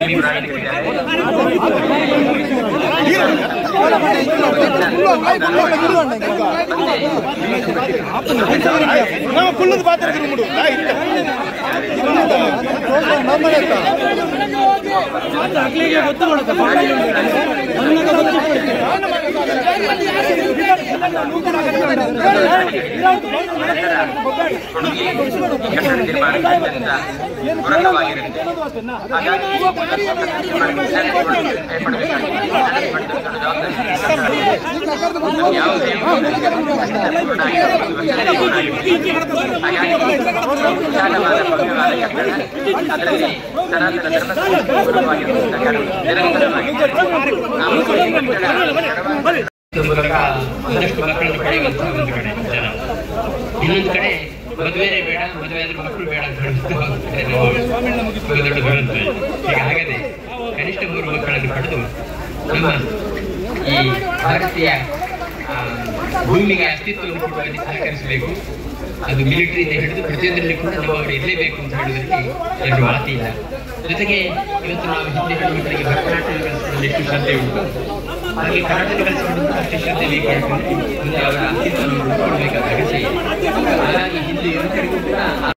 ಮೂಲಕ ಒಂದಷ್ಟು ಮಕ್ಕಳನ್ನು ಪಡೆಯುವಂತಹ ಒಂದು ಕಡೆ ಜನ, ಇನ್ನೊಂದು ಕಡೆ ಮದುವೆನೇ ಬೇಡ, ಮದುವೆ ಆದ್ರೆ ಮಕ್ಕಳು ಬೇಡ ಅಂತ ದೊಡ್ಡ ಬರುತ್ತೆ. ಹೀಗಾಗದೆ ಕನಿಷ್ಠ 3 ಮಕ್ಕಳನ್ನು ಪಡೆದು ನಮ್ಮ ಈ ಭಾರತೀಯ ಭೂಮಿಗೆ ಅಸ್ತಿತ್ವವನ್ನು ಕೊಡುವಲ್ಲಿ ಸಹಕರಿಸಬೇಕು. ಅದು ಮಿಲಿಟರಿಯಿಂದ ಹಿಡಿದು ಪ್ರತಿಯೊಂದರಲ್ಲಿ ಕೂಡ ನಮ್ಮವರು ಇರಲೇಬೇಕು ಅಂತ ಹೇಳುವುದರಲ್ಲಿ ಎರಡು ಮಾತಿಲ್ಲ. ಜೊತೆಗೆ ಇವತ್ತು ನಾವು ಹಿಂದೆ ಹೆಣ್ಣುಮಕ್ಕಳಿಗೆ ಭರತನಾಟ್ಯ ಕಲಿಸುವುದರಲ್ಲಿ ಎಷ್ಟು ಶ್ರದ್ಧೆ ಉಂಟು, ಹಾಗೆ ಕರಾಟೆ ಕಲಿಸುವುದು ಅಷ್ಟೇ ಶ್ರದ್ಧೆ ಬೇಕಾಗುತ್ತದೆ. ಮುಂದೆ ಅವರ ಅಸ್ತಿತ್ವವನ್ನು ಉಳಿಸಿಕೊಳ್ಳಬೇಕಾದ ಅಗತ್ಯ ಇದೆ. ಹಾಗಾಗಿ ಹಿಂದೆ ಯುವಕರಿಗೂ ಕೂಡ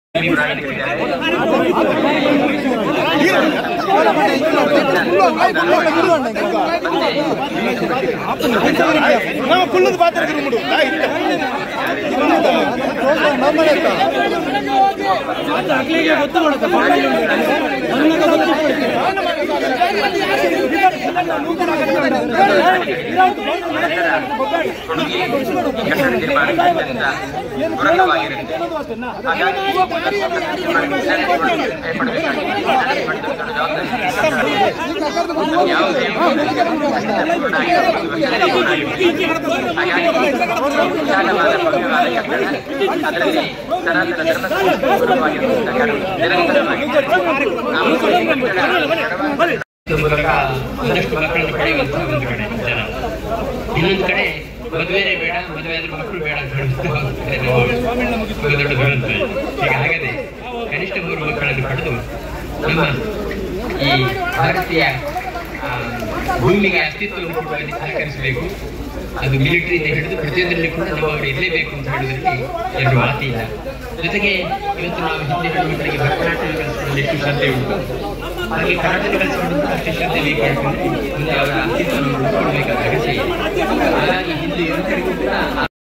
ಮೂಲಕ ಒಂದಷ್ಟು ಮಕ್ಕಳನ್ನು ಪಡೆಯುವಂತಹ ಒಂದು ಕಡೆ ಜನ, ಇನ್ನೊಂದು ಕಡೆ ಮದುವೆನೇ ಬೇಡ, ಮದುವೆ ಆದ್ರೆ ಮಕ್ಕಳು ಬೇಡ ಅಂತ ದೊಡ್ಡ ಬರುತ್ತೆ. ಹೀಗಾಗದೆ ಕನಿಷ್ಠ 3 ಮಕ್ಕಳನ್ನು ಪಡೆದು ನಮ್ಮ ಈ ಭಾರತೀಯ ಭೂಮಿಗೆ ಅಸ್ತಿತ್ವವನ್ನು ಕೊಡುವಲ್ಲಿ ಸಹಕರಿಸಬೇಕು. ಅದು ಮಿಲಿಟರಿಯಿಂದ ಹಿಡಿದು ಪ್ರತಿಯೊಂದರಲ್ಲಿ ಕೂಡ ನಮ್ಮವರು ಇರಲೇಬೇಕು ಅಂತ ಹೇಳುವುದರಲ್ಲಿ ಎರಡು ಮಾತಿಲ್ಲ. ಜೊತೆಗೆ ಇವತ್ತು ನಾವು ಹಿಂದೆ ಹೆಣ್ಣುಮಕ್ಕಳಿಗೆ ಭರತನಾಟ್ಯ ಕಲಿಸುವುದರಲ್ಲಿ ಎಷ್ಟು ಶ್ರದ್ಧೆ ಉಂಟು, ಹಾಗೆ ಕರಾಟೆ ಕಲಿಸುವುದು ಅಷ್ಟೇ ಶ್ರದ್ಧೆ ಬೇಕಾಗುತ್ತದೆ. ಮುಂದೆ ಅವರ ಅಸ್ತಿತ್ವವನ್ನು ಉಳಿಸಿಕೊಳ್ಳಬೇಕಾದ ಅಗತ್ಯ ಇದೆ. ಹಾಗಾಗಿ ಹಿಂದೆ ಯುವಕರಿಗೂ ಕೂಡ